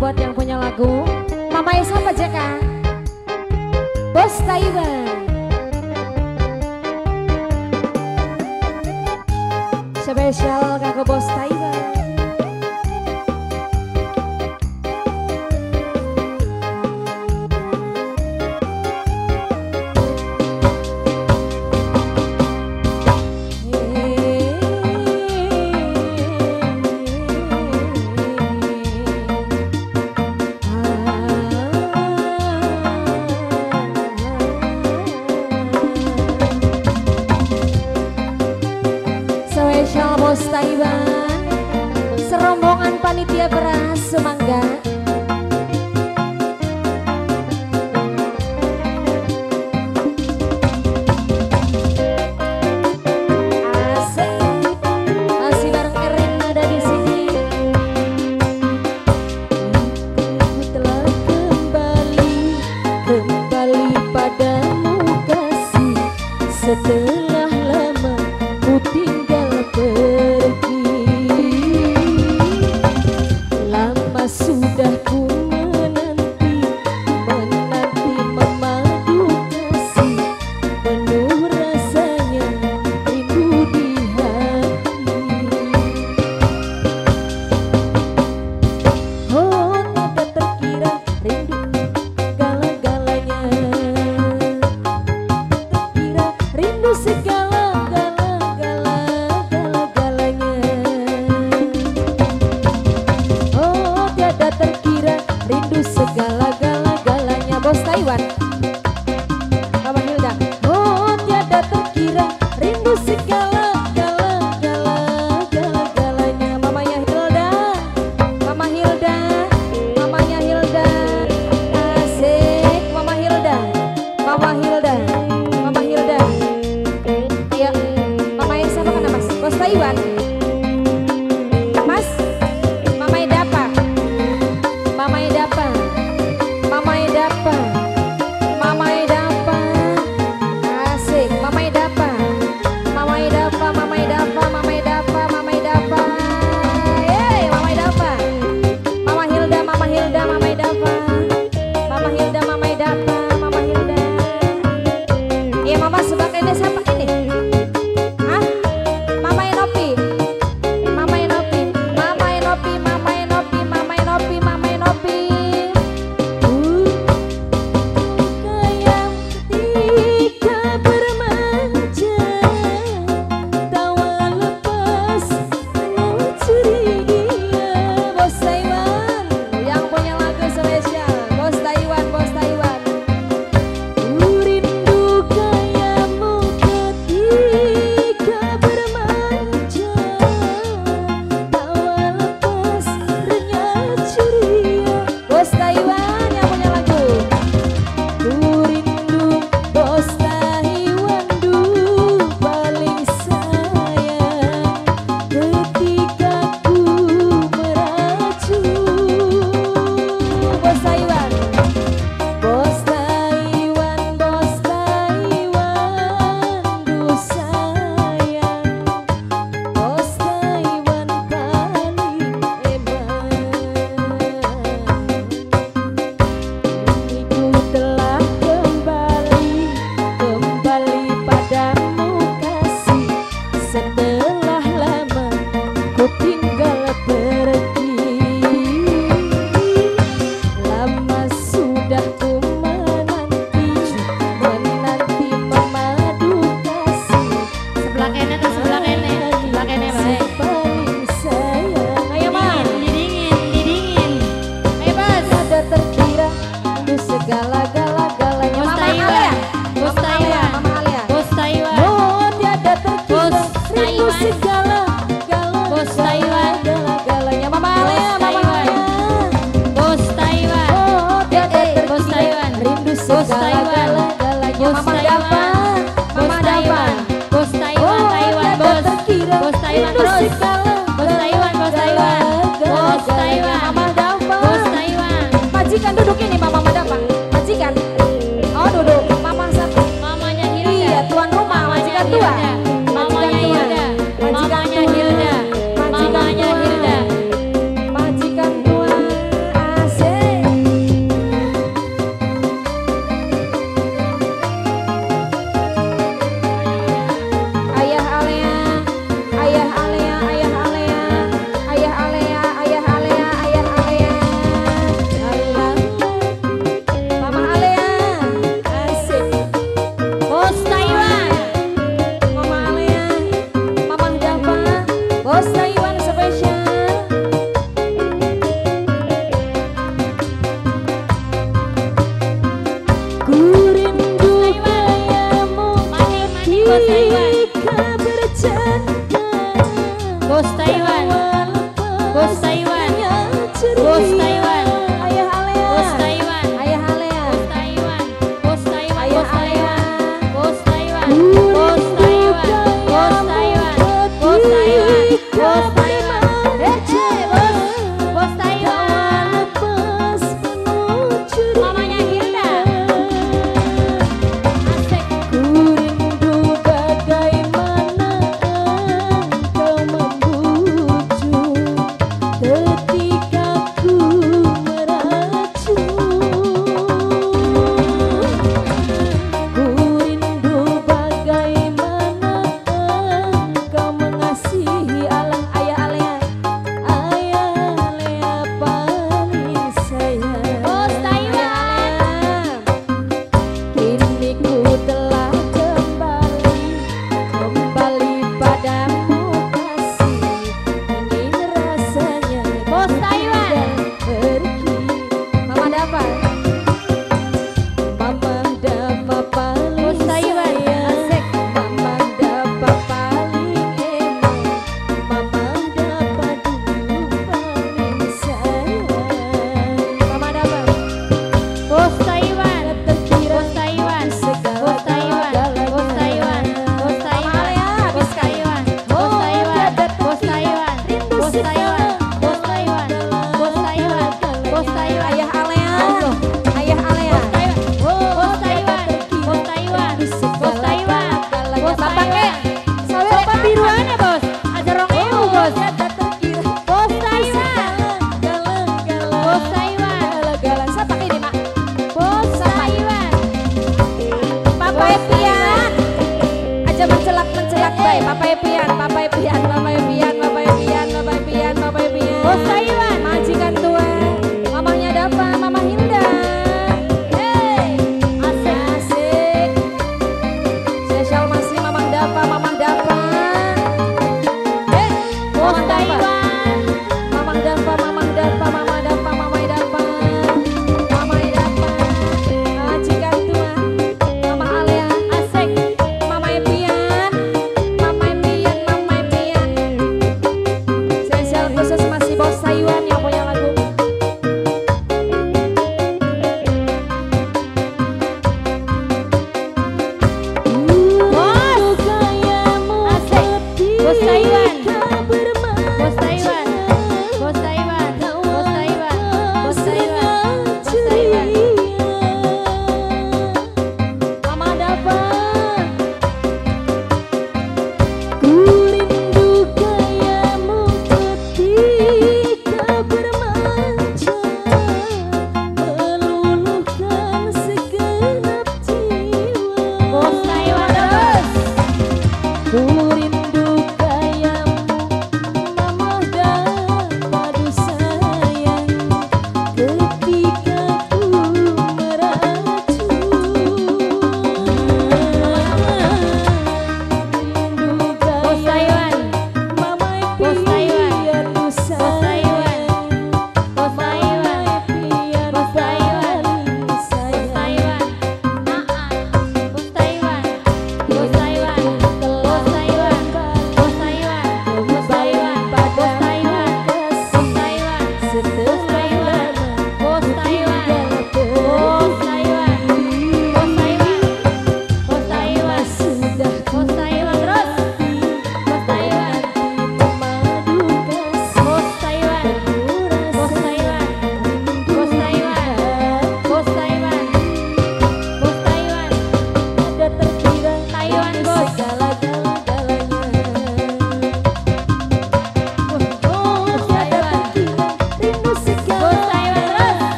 buat yang punya lagu. Mama Esa apa JK? Bos Taiwan. Spesial kanggo Bos Taiwan. Spesial Bos Taiwan, serombongan panitia beras semangga. Asik, masih bareng Erin ada di sini. Ku telah kembali padamu kasih setelah lama ku tinggal pergi. Lama sudah ku menanti memadu kasih, penuh rasanya rindu di hati. Oh, tak terkira rindu segala-galanya, terkira rindu segala-galanya. Oh, tiada terkira rindu segala-galanya. Bos Taiwan, Mama Hilda. Oh, tiada terkira rindu segala-galanya. Mamanya Hilda, Mama Hilda, mamanya Hilda. Asik, Mama Hilda, Mama Hilda, Mama Hilda. Ayo, Mama Esa mana Mas? Bos Taiwan. Mas, Mama Edapa, Mama Edapa, Mama Edapa, Mama Edapa. Asik, Mama Edapa, Mama Edapa, Mama Edapa, Mama Edapa, Mama Edapa. Yeay, Mama Edapa, Mama Hilda, Mama Hilda, Mama Edapa, Mama Hilda, Mama Edapa, Mama Hilda. Iya, Mama sebelah ini siapa ini? Hah? Mama Enopi, Mama Enopi, Mama Enopi, Mama Enopi, Mama Enopi, Mama Enopi. Yang ketika bermanja, tawa lepas curiga. Bos Taiwan, yang punya lagu spesial. Bos Taiwan, Bos Taiwan. Rindu gayamu ketika bermanja, tawa lepas renyah ceria. Bos Taiwan yang punya lagu. Rindu Bos Taiwan du paling sayang ketika ku meracun. Bos Taiwan, Bos Taiwan, Bos Taiwan du sayang, Bos Taiwan paling hebat. Ku telah kembali padamu kasih setelah lama ku tinggal pergi. Lama sudah ku menanti memadu kasih. Sebelah kene tuh, sebelah kene baik. Paling sayang. Ayo Mas, Didingin. Ayo Bos. ada terkira rindu segala-galanya. Bos Mama Taiwan. Alia, Bos Mama Alia, Taiwan. Mama Alia. Bos Taiwan. Oh, tiada terkira Bos rindu Taiwan. segala-galanya. Bos Taiwan. Galanya Mama Alia, Bos Mama Taiwan. Alia. Bos Taiwan. Oh, tiada Bos terkira Taiwan. rindu Bos Taiwan. segala-galanya. Bos Mama Taiwan. Dapa, Bos Mama Dapa. Taiwan. Bos Taiwan, Oh, Taiwan, tiada Bos. terkira Bos Taiwan rindu terus. segala-galanya. Bos Taiwan, Bos Taiwan. Bos Taiwan. Mama Dapa. Bos Taiwan. Majikan duduk ini Mama Dapa. Majikan. Oh, duduk. Mama satu. Mamanya Hilda. Iya, tuan rumah, majikan tua. Hilda. Mamanya Hilda. Majikan Mamanya tua. Hilda. Majikan Mamanya tua. Hilda. Majikan tua. Epian, Papa Epian, Papa Epian, Papa Epian, Papa Epian, Papa Epian. Bos Taiwan. Majikan tua, mamanya Dapa, Mama Hilda. Hey, asik. Spesial masih Mamang Dapa, Mamang Dapa. Hey, Bos Mamang Dapa. Taiwan. Mamang Dapa, Mamang Dapa, Mama Dapa, Mamai Dapa. Mamai Dapa. Majikan tua, Mama Alea. Asik. Mama Epian, Mama Epian, Mama Epian. Spesial khusus masih Bos Taiwan yang punya lagu. Bos. Asik. Bos Taiwan. Bos Taiwan. Bos Taiwan. Bos Taiwan. Bos Taiwan. Bos Taiwan. Mama Dapa.